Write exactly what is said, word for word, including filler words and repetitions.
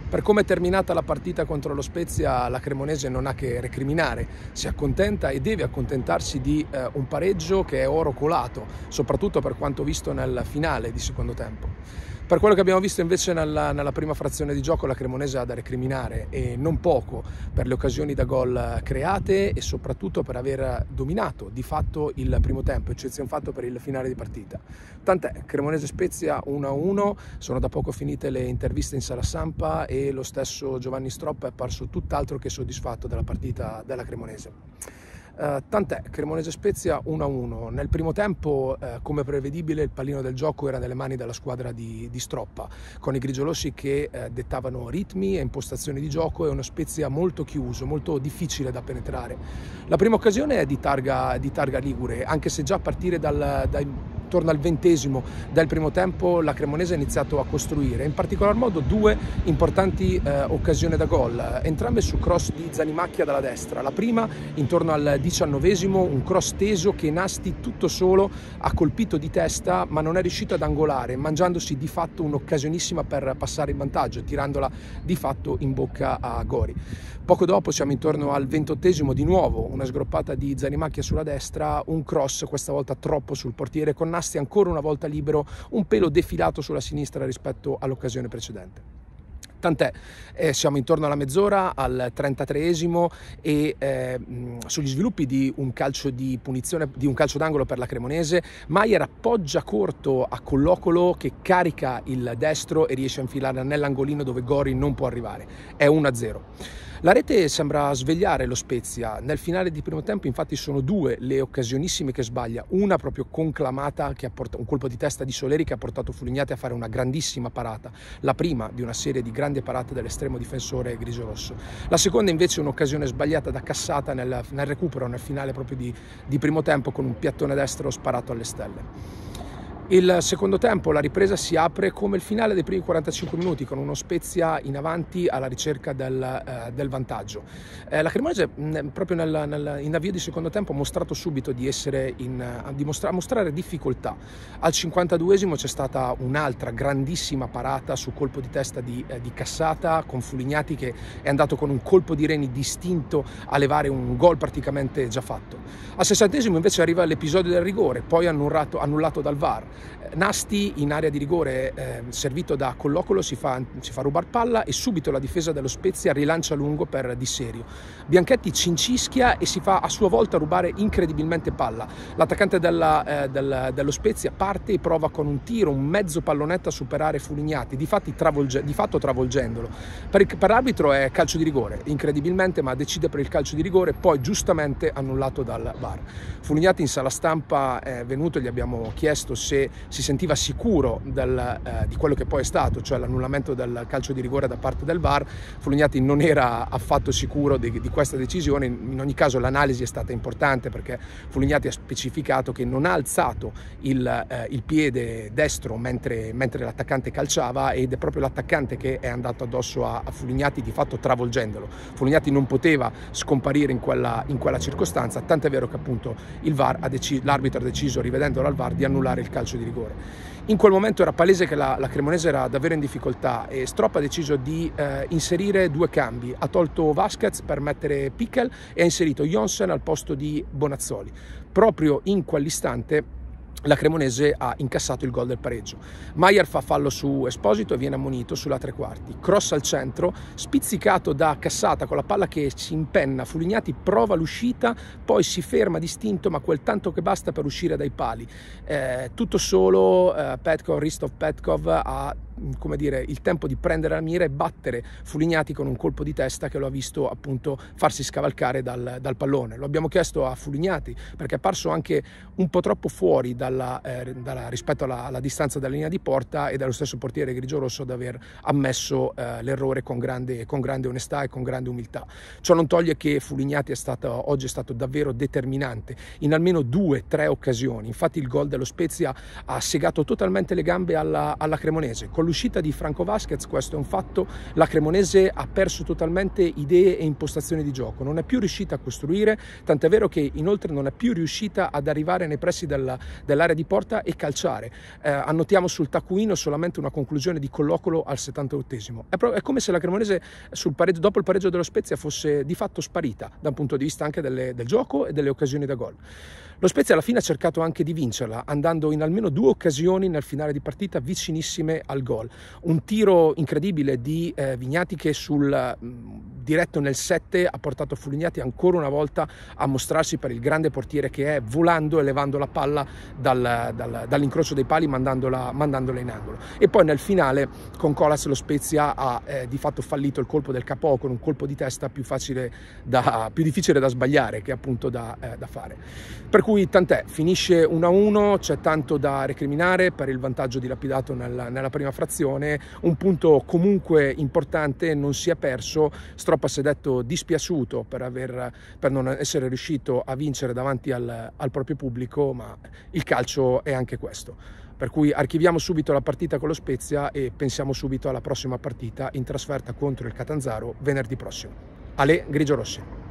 Per come è terminata la partita contro lo Spezia, la Cremonese non ha che recriminare, si accontenta e deve accontentarsi di eh, un pareggio che è oro colato, soprattutto per quanto visto nel finale di secondo tempo. Per quello che abbiamo visto invece nella, nella prima frazione di gioco, la Cremonese ha da recriminare, e non poco, per le occasioni da gol create e soprattutto per aver dominato di fatto il primo tempo, eccezione fatto per il finale di partita. Tant'è, Cremonese Spezia uno a uno, sono da poco finite le interviste in sala stampa e lo stesso Giovanni Stroppa è apparso tutt'altro che soddisfatto della partita della Cremonese. Uh, tant'è, Cremonese Spezia uno a uno. Nel primo tempo, uh, come prevedibile, il pallino del gioco era nelle mani della squadra di, di Stroppa, con i grigiolossi che uh, dettavano ritmi e impostazioni di gioco, e uno Spezia molto chiuso, molto difficile da penetrare. La prima occasione è di targa, di targa ligure, anche se già a partire dal, dai intorno al ventesimo del primo tempo la Cremonese ha iniziato a costruire, in particolar modo due importanti eh, occasioni da gol, entrambe su cross di Zanimacchia dalla destra. La prima intorno al diciannovesimo, un cross teso che Nasti tutto solo ha colpito di testa, ma non è riuscito ad angolare, mangiandosi di fatto un'occasionissima per passare in vantaggio, tirandola di fatto in bocca a Gori. Poco dopo, siamo intorno al ventottesimo, di nuovo una sgroppata di Zanimacchia sulla destra, un cross questa volta troppo sul portiere, con Nasti ancora una volta libero, un pelo defilato sulla sinistra rispetto all'occasione precedente. Tant'è, eh, siamo intorno alla mezz'ora, al trentatreesimo, e eh, sugli sviluppi di un calcio di punizione, di un calcio d'angolo per la Cremonese, Maier appoggia corto a Collocolo che carica il destro e riesce a infilare nell'angolino dove Gori non può arrivare. È uno a zero. La rete sembra svegliare lo Spezia. Nel finale di primo tempo infatti sono due le occasionissime che sbaglia, una proprio conclamata, che ha portato un colpo di testa di Soleri che ha portato Fulignati a fare una grandissima parata, la prima di una serie di grandi parate dell'estremo difensore grigio-rosso. La seconda invece è un'occasione sbagliata da Cassata nel, nel recupero, nel finale proprio di, di primo tempo, con un piattone destro sparato alle stelle. Il secondo tempo, la ripresa si apre come il finale dei primi quarantacinque minuti, con uno Spezia in avanti alla ricerca del, eh, del vantaggio. Eh, la Cremonese mh, proprio nel, nel, in avvio di secondo tempo ha mostrato subito di essere in, a, dimostra, a mostrare difficoltà. Al cinquantaduesimo c'è stata un'altra grandissima parata su colpo di testa di, eh, di Cassata, con Fulignati che è andato con un colpo di reni distinto a levare un gol praticamente già fatto. Al sessantesimo invece arriva l'episodio del rigore, poi annullato, annullato dal V A R. Nasti in area di rigore, eh, servito da Collocolo, si fa, si fa rubar palla e subito la difesa dello Spezia rilancia lungo per Di Serio. Bianchetti cincischia e si fa a sua volta rubare incredibilmente palla. L'attaccante della, eh, del, dello Spezia parte e prova con un tiro, un mezzo pallonetto a superare Fulignati, di, travolge, di fatto travolgendolo. Per, per l'arbitro è calcio di rigore, incredibilmente, ma decide per il calcio di rigore, poi giustamente annullato dal V A R. Fulignati in sala stampa è venuto e gli abbiamo chiesto se si sentiva sicuro del, eh, di quello che poi è stato, cioè l'annullamento del calcio di rigore da parte del V A R. Fulignati non era affatto sicuro di, di questa decisione. In ogni caso l'analisi è stata importante, perché Fulignati ha specificato che non ha alzato il, eh, il piede destro mentre, mentre l'attaccante calciava, ed è proprio l'attaccante che è andato addosso a, a Fulignati, di fatto travolgendolo. Fulignati non poteva scomparire in quella, in quella circostanza, tant'è vero che appunto il V A R ha deciso, l'arbitro ha deciso, rivedendolo al V A R, di annullare il calcio di rigore. In quel momento era palese che la, la Cremonese era davvero in difficoltà, e Stroppa ha deciso di eh, inserire due cambi. Ha tolto Vasquez per mettere Pickel e ha inserito Jonsen al posto di Bonazzoli. Proprio in quell'istante la Cremonese ha incassato il gol del pareggio. Maier fa fallo su Esposito e viene ammonito sulla tre quarti. Cross al centro, spizzicato da Cassata con la palla che si impenna. Fulignati prova l'uscita, poi si ferma distinto, ma quel tanto che basta per uscire dai pali. Eh, tutto solo eh, Petkov, Ristov Petkov ha, come dire, il tempo di prendere la mira e battere Fulignati con un colpo di testa che lo ha visto appunto farsi scavalcare dal, dal pallone. Lo abbiamo chiesto a Fulignati perché è apparso anche un po' troppo fuori dalla, eh, dalla, rispetto alla, alla distanza dalla linea di porta, e dallo stesso portiere grigio-rosso ad aver ammesso eh, l'errore con grande, con grande onestà e con grande umiltà. Ciò non toglie che Fulignati è stato, oggi è stato davvero determinante in almeno due, tre occasioni. Infatti il gol dello Spezia ha segato totalmente le gambe alla, alla Cremonese. Con l'uscita di Franco Vasquez questo è un fatto, la Cremonese ha perso totalmente idee e impostazioni di gioco, non è più riuscita a costruire, tant'è vero che inoltre non è più riuscita ad arrivare nei pressi della, dell'area di porta e calciare. Eh, annotiamo sul taccuino solamente una conclusione di Collocolo al settantottesimo. È, è come se la Cremonese sul pareggio, dopo il pareggio dello Spezia fosse di fatto sparita da un punto di vista anche delle, del gioco e delle occasioni da gol. Lo Spezia alla fine ha cercato anche di vincerla, andando in almeno due occasioni nel finale di partita vicinissime al gol. Un tiro incredibile di eh, Vignati che sul mh, diretto nel sette ha portato Fulignati ancora una volta a mostrarsi per il grande portiere che è, volando e levando la palla dal, dal, dall'incrocio dei pali, mandandola, mandandola in angolo. E poi nel finale con Colas lo Spezia ha eh, di fatto fallito il colpo del capo con un colpo di testa più facile da, più difficile da sbagliare che appunto da, eh, da fare. Per cui tant'è, finisce uno a uno, c'è tanto da recriminare per il vantaggio dilapidato nella, nella prima frazione, un punto comunque importante non si è perso. Stroppa si è detto dispiaciuto per, aver, per non essere riuscito a vincere davanti al, al proprio pubblico, ma il calcio è anche questo. Per cui archiviamo subito la partita con lo Spezia e pensiamo subito alla prossima partita in trasferta contro il Catanzaro venerdì prossimo. Ale, grigio-rossi.